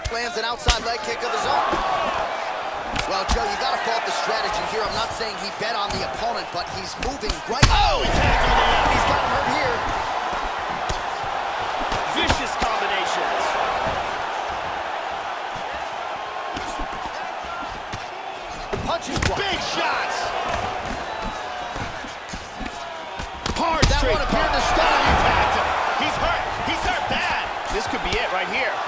lands an outside leg kick of his own. Well, Joe, you gotta fault the strategy here. I'm not saying he bet on the opponent, but he's moving right. Oh, he tagged him in the left. He's got him hurt here. Vicious combinations. Punches blocked. Big shots. Hard that straight one appeared to punch. stop. He tagged him. He's hurt. He's hurt bad. This could be it right here.